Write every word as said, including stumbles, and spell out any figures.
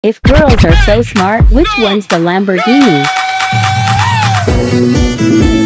If girls are so smart, which one's the Lamborghini?